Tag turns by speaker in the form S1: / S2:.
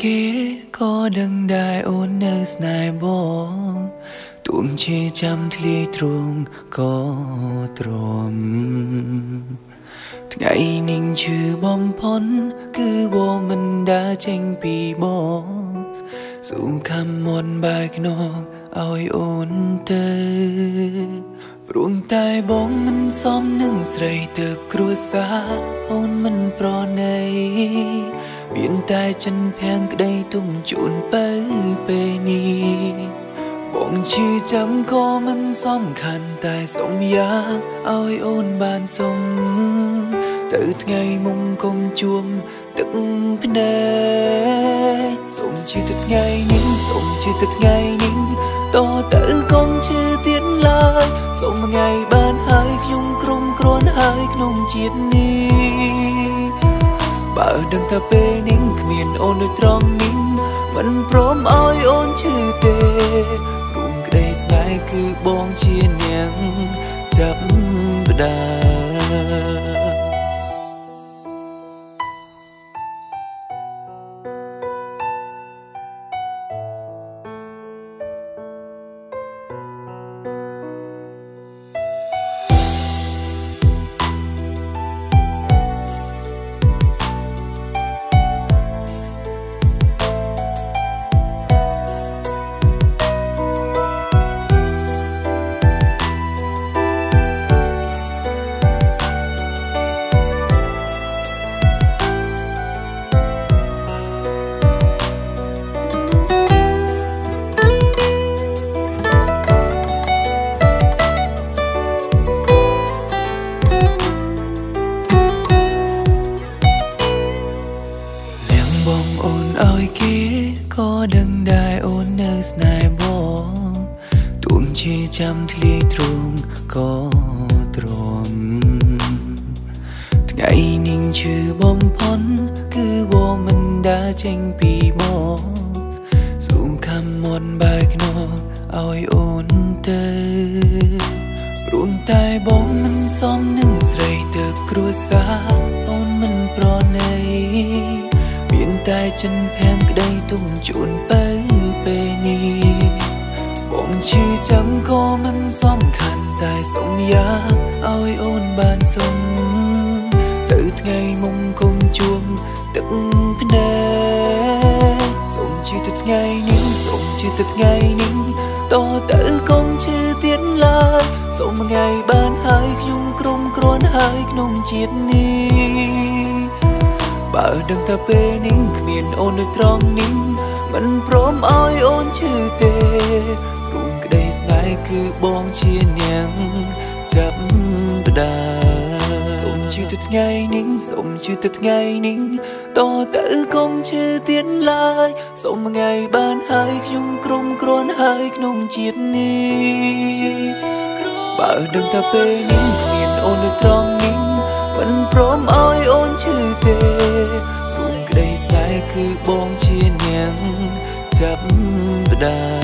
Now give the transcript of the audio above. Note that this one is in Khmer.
S1: គេក៏ដឹងដែរអូននៅស្នេហ៍បងទួងជាចាំធ្លាយទ្រង់ក៏ទ្រាំថ្ងៃនេះឈឺបំផុតគឺបងមិនដើរចេញពីបងស៊ូខំមន់បែកខ្នងឲ្យអូនទៅព្រោះតែបងមិនសមនឹងស្រីទៅគ្រួសារអូនមិនប្រណីមានតែចិនភាំងក្តីទុំជូនទៅពេលនេះបងឈឺចាំក៏មិនសំខាន់តែសុំយ៉ាងឲ្យអូនបានសុំទៅថ្ងៃមុំកុំជួមទឹកភ្នែកសុំជឿទៅថ្ងៃនេះសុំជឿទៅថ្ងៃនេះតទៅកុំជឿទៀតឡើយសុំថ្ងៃបានហើយខ្ញុំក្រុមគ្រាន់ហើយក្នុងជាតិនេះបើដឹងថាពេលនេះគ្មានអូននៅត្រង់នេះមិនព្រមឲ្យអូនឈឺទេរួមក្តីស្នេហ៍គឺបងជានាងចាប់ផ្ដើមបងអូនឲ្យគេក៏ដឹងដែរអូននៅស្នេហ៍បងទួងជាចាំធ្លាយទ្រង់ក៏ទ្រាំថ្ងៃនេះឈឺបំផុតគឺបងមិនដើរចេញពីបងស៊ូខំមន់បែកខ្នងឲ្យអូនទៅព្រោះតែបងមិនសមនឹងស្រីទៅគ្រួសារអូនមិនប្រណីមានតែចិនភាំងក្តីទុំជូនទៅពេលនេះបងឈឺចាំក៏មិនសំខាន់តែសុំយ៉ាងឲ្យអូនបានសុំទៅថ្ងៃមុំកុំជួមទឹកភ្នែកសុំជឿទៅថ្ងៃនេះសុំជឿទៅថ្ងៃនេះតទៅកុំជឿទៀតឡើយសុំថ្ងៃបានហើយខ្ញុំក្រុមគ្រាន់ហើយក្នុងជាតិនេះបើដឹងថាពេលនេះគ្មានអូននៅត្រង់នេះមិនព្រមឲ្យអូនឈឺទេរួមក្តីស្នេហ៍គឺបងជានាងចាប់ផ្ដើមសូមជឿទៅថ្ងៃនេះសូមជឿទៅថ្ងៃនេះតទៅកុំឈឺទៀតឡើយសូមថ្ងៃបានហើយខ្ញុំក្រុមគ្រាន់ហើយក្នុងជាតិនេះបើដឹងថាពេលនេះគ្មានអូននៅត្រង់នេះមិនព្រមឲ្យអូនឈឺទេរួមក្តីស្នេហ៍គឺបងជានាងចាប់ផ្ដើម